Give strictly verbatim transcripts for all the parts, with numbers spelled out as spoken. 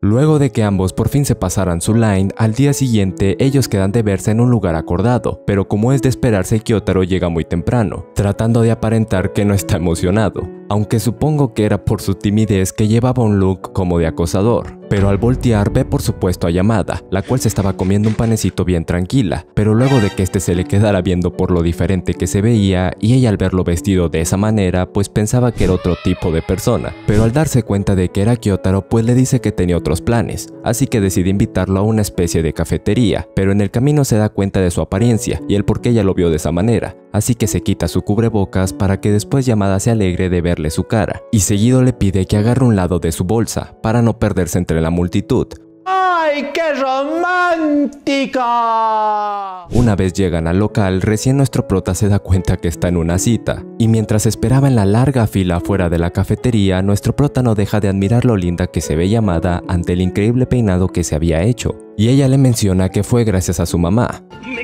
Luego de que ambos por fin se pasaran su line, al día siguiente ellos quedan de verse en un lugar acordado, pero como es de esperarse, Kyotaro llega muy temprano, tratando de aparentar que no está emocionado, aunque supongo que era por su timidez que llevaba un look como de acosador. Pero al voltear ve por supuesto a Yamada, la cual se estaba comiendo un panecito bien tranquila, pero luego de que este se le quedara viendo por lo diferente que se veía, y ella al verlo vestido de esa manera pues pensaba que era otro tipo de persona, pero al darse cuenta de que era Kyotaro pues le dice que tenía otros planes, así que decide invitarlo a una especie de cafetería, pero en el camino se da cuenta de su apariencia y el por qué ella lo vio de esa manera, así que se quita su cubrebocas para que después Yamada se alegre de verle su cara, y seguido le pide que agarre un lado de su bolsa para no perderse entre la multitud. ¡Ay, qué romántica! Una vez llegan al local, recién nuestro prota se da cuenta que está en una cita, y mientras esperaba en la larga fila fuera de la cafetería, nuestro prota no deja de admirar lo linda que se ve Yamada ante el increíble peinado que se había hecho, y ella le menciona que fue gracias a su mamá,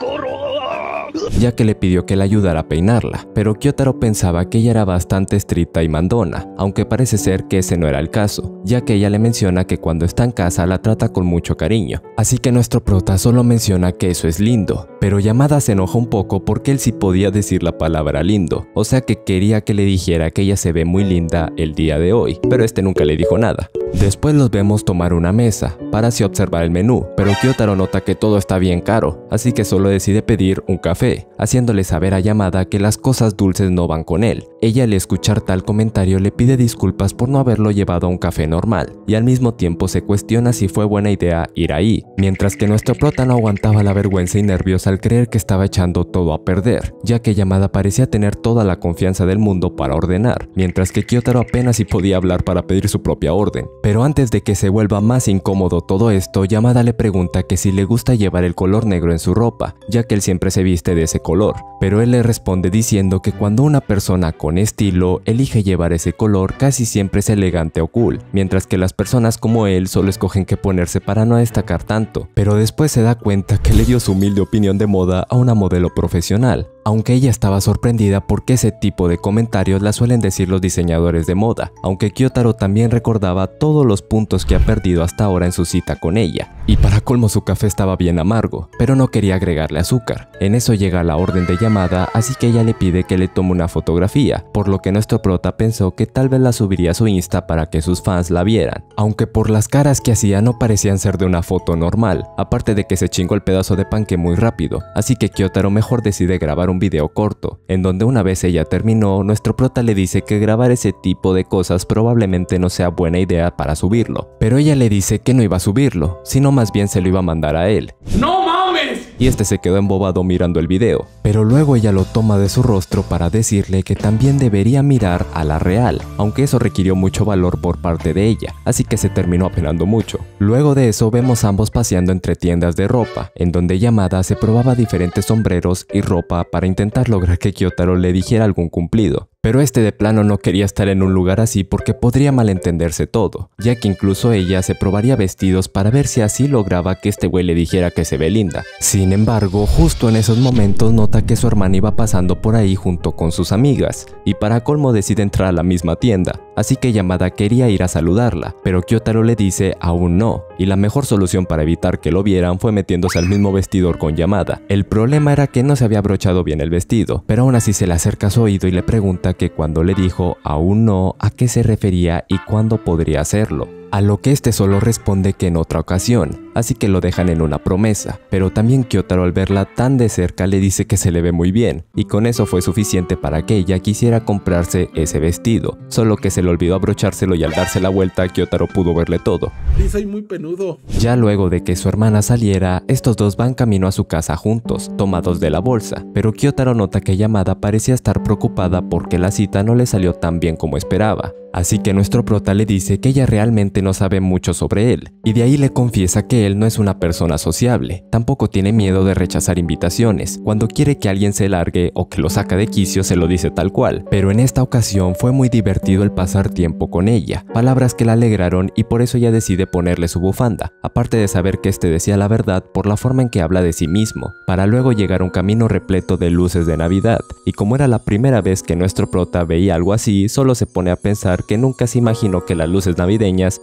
ya que le pidió que le ayudara a peinarla, pero Kyotaro pensaba que ella era bastante estricta y mandona, aunque parece ser que ese no era el caso, ya que ella le menciona que cuando está en casa la trata con mucho cariño, así que nuestro prota solo menciona que eso es lindo, pero Yamada se enoja un poco porque él sí podía decir la palabra lindo, o sea que quería que le dijera que ella se ve muy linda el día de hoy, pero este nunca le dijo nada. Después los vemos tomar una mesa para así observar el menú, pero Kyotaro nota que todo está bien caro, así que solo decide pedir un café, haciéndole saber a Yamada que las cosas dulces no van con él. Ella al escuchar tal comentario le pide disculpas por no haberlo llevado a un café normal, y al mismo tiempo se cuestiona si fue buena idea ir ahí, mientras que nuestro prota no aguantaba la vergüenza y nervios al creer que estaba echando todo a perder, ya que Yamada parecía tener toda la confianza del mundo para ordenar, mientras que Kyotaro apenas si podía hablar para pedir su propia orden. Pero antes de que se vuelva más incómodo todo esto, Yamada le pregunta que si le gusta llevar el color negro en su ropa, ya que él siempre se viste de ese color, pero él le responde diciendo que cuando una persona con estilo elige llevar ese color casi siempre es elegante o cool, mientras que las personas como él solo escogen qué ponerse para no destacar tanto, pero después se da cuenta que le dio su humilde opinión de moda a una modelo profesional, aunque ella estaba sorprendida porque ese tipo de comentarios la suelen decir los diseñadores de moda, aunque Kyotaro también recordaba todos los puntos que ha perdido hasta ahora en su cita con ella, y para colmo su café estaba bien amargo, pero no quería agregarle azúcar. En eso llega la orden de Yamada, así que ella le pide que le tome una fotografía, por lo que nuestro prota pensó que tal vez la subiría a su Insta para que sus fans la vieran, aunque por las caras que hacía no parecían ser de una foto normal, aparte de que se chingó el pedazo de panque muy rápido, así que Kyotaro mejor decide grabar un video corto, en donde una vez ella terminó, nuestro prota le dice que grabar ese tipo de cosas probablemente no sea buena idea para subirlo, pero ella le dice que no iba a subirlo, sino más bien se lo iba a mandar a él. ¡No mames! Y este se quedó embobado mirando el video, pero luego ella lo toma de su rostro para decirle que también debería mirar a la real, aunque eso requirió mucho valor por parte de ella, así que se terminó apenando mucho. Luego de eso vemos a ambos paseando entre tiendas de ropa, en donde Yamada se probaba diferentes sombreros y ropa para intentar lograr que Kyotaro le dijera algún cumplido. Pero este de plano no quería estar en un lugar así porque podría malentenderse todo, ya que incluso ella se probaría vestidos para ver si así lograba que este güey le dijera que se ve linda. Sin embargo, justo en esos momentos nota que su hermana iba pasando por ahí junto con sus amigas, y para colmo decide entrar a la misma tienda, así que Yamada quería ir a saludarla, pero Kyotaro le dice aún no, y la mejor solución para evitar que lo vieran fue metiéndose al mismo vestidor con Yamada. El problema era que no se había abrochado bien el vestido, pero aún así se le acerca a su oído y le pregunta que cuando le dijo aún no, a qué se refería y cuándo podría hacerlo. A lo que este solo responde que en otra ocasión, así que lo dejan en una promesa, pero también Kyotaro al verla tan de cerca le dice que se le ve muy bien, y con eso fue suficiente para que ella quisiera comprarse ese vestido, solo que se le olvidó abrochárselo y al darse la vuelta Kyotaro pudo verle todo. Sí, soy muy penudo. Ya luego de que su hermana saliera, estos dos van camino a su casa juntos, tomados de la bolsa, pero Kyotaro nota que Yamada parecía estar preocupada porque la cita no le salió tan bien como esperaba. Así que nuestro prota le dice que ella realmente no sabe mucho sobre él, y de ahí le confiesa que él no es una persona sociable, tampoco tiene miedo de rechazar invitaciones, cuando quiere que alguien se largue o que lo saca de quicio se lo dice tal cual, pero en esta ocasión fue muy divertido el pasar tiempo con ella, palabras que la alegraron y por eso ella decide ponerle su bufanda, aparte de saber que este decía la verdad por la forma en que habla de sí mismo, para luego llegar a un camino repleto de luces de Navidad, y como era la primera vez que nuestro prota veía algo así, solo se pone a pensar que nunca se imaginó que las luces navideñas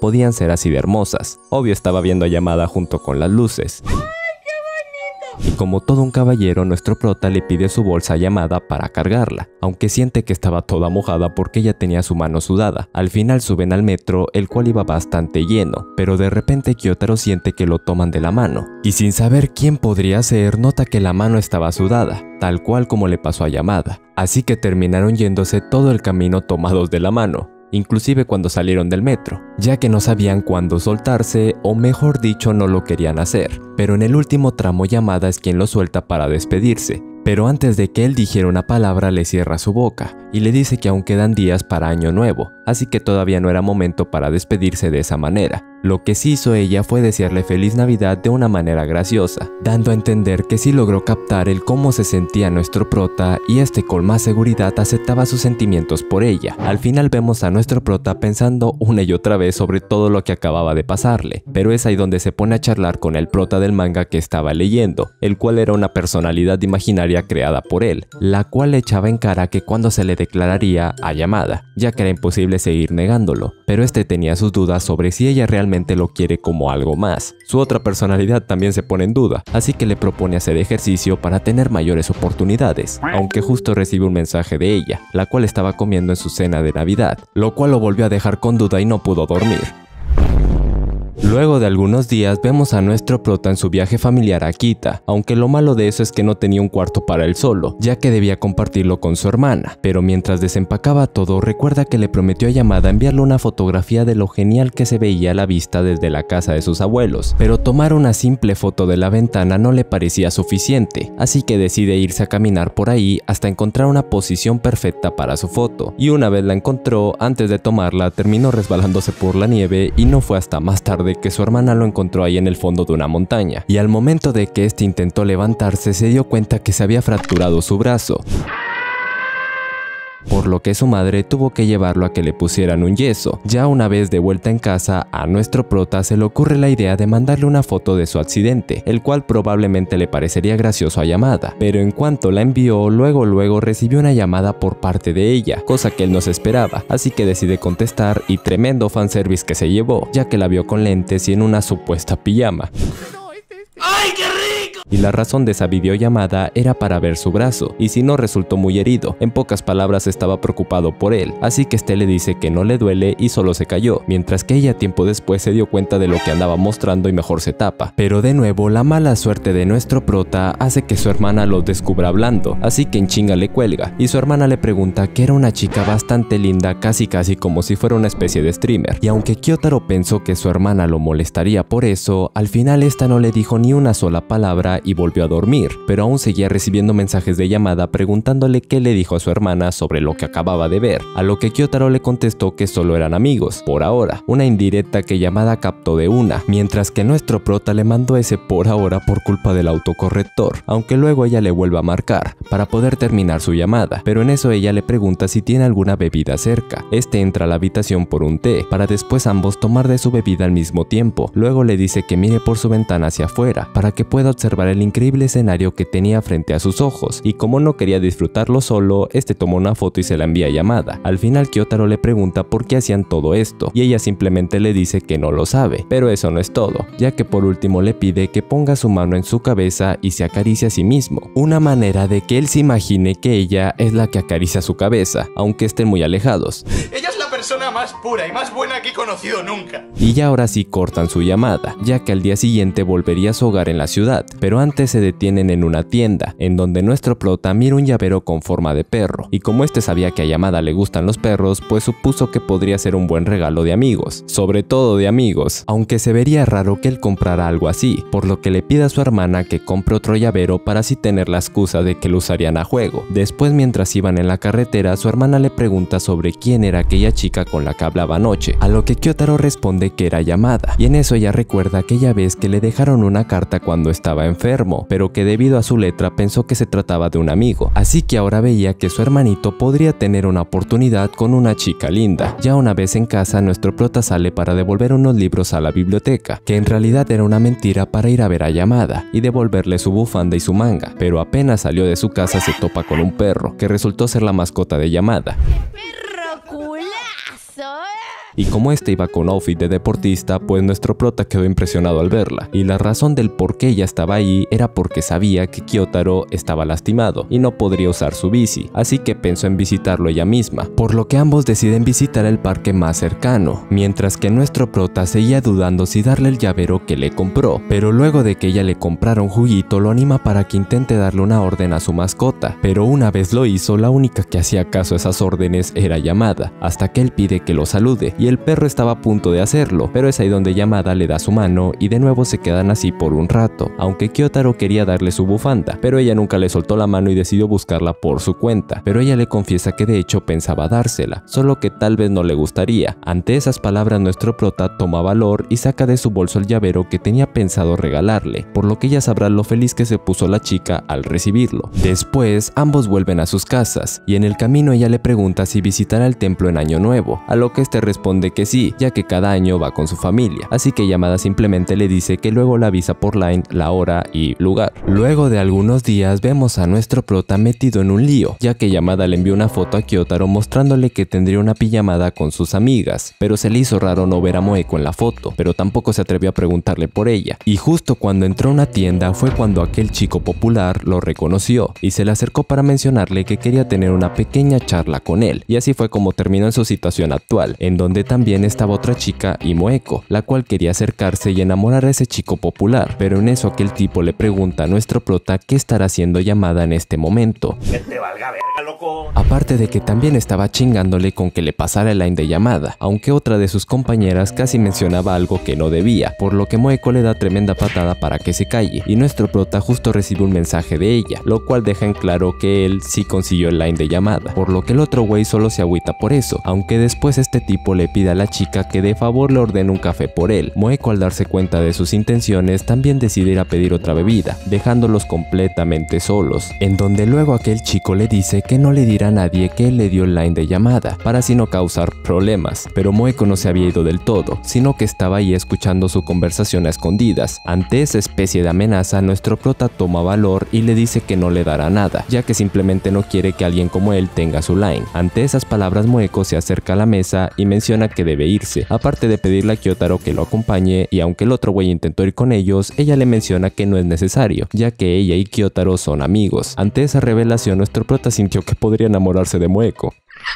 podían ser así de hermosas. Obvio estaba viendo a Yamada junto con las luces. Y como todo un caballero, nuestro prota le pide su bolsa a Yamada para cargarla, aunque siente que estaba toda mojada porque ella tenía su mano sudada. Al final suben al metro, el cual iba bastante lleno, pero de repente Kyotaro siente que lo toman de la mano, y sin saber quién podría ser, nota que la mano estaba sudada, tal cual como le pasó a Yamada. Así que terminaron yéndose todo el camino tomados de la mano, inclusive cuando salieron del metro, ya que no sabían cuándo soltarse, o mejor dicho no lo querían hacer. Pero en el último tramo Yamada es quien lo suelta para despedirse, pero antes de que él dijera una palabra le cierra su boca y le dice que aún quedan días para Año Nuevo, así que todavía no era momento para despedirse de esa manera. Lo que sí hizo ella fue desearle feliz Navidad de una manera graciosa, dando a entender que sí logró captar el cómo se sentía nuestro prota y este con más seguridad aceptaba sus sentimientos por ella. Al final vemos a nuestro prota pensando una y otra vez sobre todo lo que acababa de pasarle, pero es ahí donde se pone a charlar con el prota del manga que estaba leyendo, el cual era una personalidad imaginaria creada por él, la cual le echaba en cara que cuando se le declararía a Yamada, ya que era imposible seguir negándolo, pero este tenía sus dudas sobre si ella realmente lo quiere como algo más. Su otra personalidad también se pone en duda, así que le propone hacer ejercicio para tener mayores oportunidades, aunque justo recibe un mensaje de ella, la cual estaba comiendo en su cena de Navidad, lo cual lo volvió a dejar con duda y no pudo dormir. Luego de algunos días vemos a nuestro prota en su viaje familiar a Kita, aunque lo malo de eso es que no tenía un cuarto para él solo, ya que debía compartirlo con su hermana, pero mientras desempacaba todo recuerda que le prometió a Yamada enviarle una fotografía de lo genial que se veía a la vista desde la casa de sus abuelos, pero tomar una simple foto de la ventana no le parecía suficiente, así que decide irse a caminar por ahí hasta encontrar una posición perfecta para su foto, y una vez la encontró, antes de tomarla terminó resbalándose por la nieve y no fue hasta más tarde que su hermana lo encontró ahí en el fondo de una montaña, y al momento de que este intentó levantarse se dio cuenta que se había fracturado su brazo, por lo que su madre tuvo que llevarlo a que le pusieran un yeso. Ya una vez de vuelta en casa, a nuestro prota se le ocurre la idea de mandarle una foto de su accidente, el cual probablemente le parecería gracioso a Yamada, pero en cuanto la envió, luego luego recibió una llamada por parte de ella, cosa que él no se esperaba, así que decide contestar y tremendo fanservice que se llevó, ya que la vio con lentes y en una supuesta pijama. ¡Ay, qué rico! Y la razón de esa videollamada era para ver su brazo, y si no resultó muy herido, en pocas palabras estaba preocupado por él, así que este le dice que no le duele y solo se cayó, mientras que ella tiempo después se dio cuenta de lo que andaba mostrando y mejor se tapa. Pero de nuevo la mala suerte de nuestro prota hace que su hermana lo descubra hablando, así que en chinga le cuelga, y su hermana le pregunta que era una chica bastante linda, casi casi como si fuera una especie de streamer, y aunque Kyotaro pensó que su hermana lo molestaría por eso, al final esta no le dijo ni una sola palabra y volvió a dormir, pero aún seguía recibiendo mensajes de Yamada preguntándole qué le dijo a su hermana sobre lo que acababa de ver, a lo que Kyotaro le contestó que solo eran amigos, por ahora, una indirecta que Yamada captó de una, mientras que nuestro prota le mandó ese por ahora por culpa del autocorrector, aunque luego ella le vuelve a marcar, para poder terminar su llamada, pero en eso ella le pregunta si tiene alguna bebida cerca. Este entra a la habitación por un té, para después ambos tomar de su bebida al mismo tiempo, luego le dice que mire por su ventana hacia afuera, para que pueda observar el increíble escenario que tenía frente a sus ojos, y como no quería disfrutarlo solo, este tomó una foto y se la envía a Yamada. Al final Kyotaro le pregunta por qué hacían todo esto, y ella simplemente le dice que no lo sabe, pero eso no es todo, ya que por último le pide que ponga su mano en su cabeza y se acaricie a sí mismo, una manera de que él se imagine que ella es la que acaricia su cabeza, aunque estén muy alejados. Ella es la persona más pura y más buena que he conocido nunca. Y ya ahora sí cortan su llamada, ya que al día siguiente volvería a su hogar en la ciudad, pero antes se detienen en una tienda, en donde nuestro prota mira un llavero con forma de perro, y como este sabía que a Yamada le gustan los perros, pues supuso que podría ser un buen regalo de amigos, sobre todo de amigos, aunque se vería raro que él comprara algo así, por lo que le pide a su hermana que compre otro llavero para así tener la excusa de que lo usarían a juego. Después, mientras iban en la carretera, su hermana le pregunta sobre quién era aquella chica con la que hablaba anoche, a lo que Kyotaro responde que era Yamada, y en eso ella recuerda aquella vez que le dejaron una carta cuando estaba enfermo, pero que debido a su letra pensó que se trataba de un amigo, así que ahora veía que su hermanito podría tener una oportunidad con una chica linda. Ya una vez en casa, nuestro prota sale para devolver unos libros a la biblioteca, que en realidad era una mentira para ir a ver a Yamada y devolverle su bufanda y su manga, pero apenas salió de su casa se topa con un perro, que resultó ser la mascota de Yamada. ¡Perro culazo! y como este iba con outfit de deportista, pues nuestro prota quedó impresionado al verla, y la razón del por qué ella estaba ahí era porque sabía que Kyotaro estaba lastimado y no podría usar su bici, así que pensó en visitarlo ella misma, por lo que ambos deciden visitar el parque más cercano, mientras que nuestro prota seguía dudando si darle el llavero que le compró, pero luego de que ella le comprara un juguito lo anima para que intente darle una orden a su mascota, pero una vez lo hizo, la única que hacía caso a esas órdenes era Yamada, hasta que él pide que lo salude, y el perro estaba a punto de hacerlo, pero es ahí donde Yamada le da su mano y de nuevo se quedan así por un rato, aunque Kyotaro quería darle su bufanda, pero ella nunca le soltó la mano y decidió buscarla por su cuenta, pero ella le confiesa que de hecho pensaba dársela, solo que tal vez no le gustaría. Ante esas palabras nuestro prota toma valor y saca de su bolso el llavero que tenía pensado regalarle, por lo que ella sabrá lo feliz que se puso la chica al recibirlo. Después ambos vuelven a sus casas y en el camino ella le pregunta si visitará el templo en Año Nuevo, a lo que este responde que sí, ya que cada año va con su familia, así que Yamada simplemente le dice que luego le avisa por Line la hora y lugar. Luego de algunos días vemos a nuestro prota metido en un lío, ya que Yamada le envió una foto a Kyotaro mostrándole que tendría una pijamada con sus amigas, pero se le hizo raro no ver a Moeko en la foto, pero tampoco se atrevió a preguntarle por ella, y justo cuando entró a una tienda fue cuando aquel chico popular lo reconoció y se le acercó para mencionarle que quería tener una pequeña charla con él, y así fue como terminó en su situación actual, en donde también estaba otra chica y Moeko, la cual quería acercarse y enamorar a ese chico popular, pero en eso aquel tipo le pregunta a nuestro prota qué estará haciendo Yamada en este momento. Que te valga verga, loco. Aparte de que también estaba chingándole con que le pasara el line de Yamada, aunque otra de sus compañeras casi mencionaba algo que no debía, por lo que Moeko le da tremenda patada para que se calle, y nuestro prota justo recibe un mensaje de ella, lo cual deja en claro que él sí consiguió el line de Yamada, por lo que el otro güey solo se agüita por eso, aunque después este tipo le pide a la chica que de favor le ordene un café por él. Moeko, al darse cuenta de sus intenciones, también decide ir a pedir otra bebida, dejándolos completamente solos, en donde luego aquel chico le dice que no le dirá a nadie que él le dio el line de Yamada, para así no causar problemas, pero Moeko no se había ido del todo, sino que estaba ahí escuchando su conversación a escondidas. Ante esa especie de amenaza, nuestro prota toma valor y le dice que no le dará nada, ya que simplemente no quiere que alguien como él tenga su line. Ante esas palabras, Moeko se acerca a la mesa y menciona que debe irse, aparte de pedirle a Kyotaro que lo acompañe, y aunque el otro güey intentó ir con ellos, ella le menciona que no es necesario, ya que ella y Kyotaro son amigos. Ante esa revelación, nuestro prota sintió que podría enamorarse de Moeko.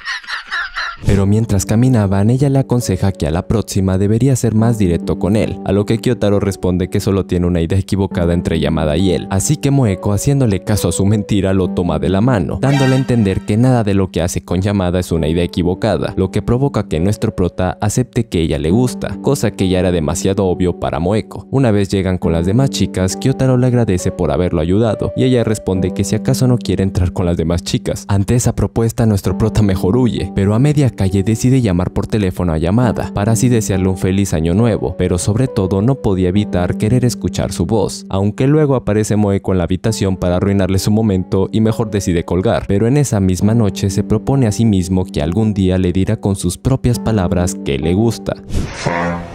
Pero mientras caminaban, ella le aconseja que a la próxima debería ser más directo con él, a lo que Kyotaro responde que solo tiene una idea equivocada entre Yamada y él, así que Moeko, haciéndole caso a su mentira, lo toma de la mano, dándole a entender que nada de lo que hace con Yamada es una idea equivocada, lo que provoca que nuestro prota acepte que ella le gusta, cosa que ya era demasiado obvio para Moeko. Una vez llegan con las demás chicas, Kyotaro le agradece por haberlo ayudado, y ella responde que si acaso no quiere entrar con las demás chicas. Ante esa propuesta, nuestro prota mejor huye, pero a media calle decide llamar por teléfono a Yamada para así desearle un feliz año nuevo, pero sobre todo no podía evitar querer escuchar su voz, aunque luego aparece Moeko en la habitación para arruinarle su momento y mejor decide colgar, pero en esa misma noche se propone a sí mismo que algún día le dirá con sus propias palabras que le gusta.